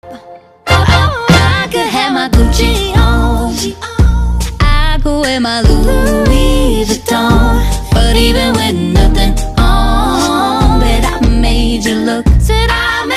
I could have my Gucci on, I could wear my Louis Vuitton, but even with nothing on, bet I made you look. Said I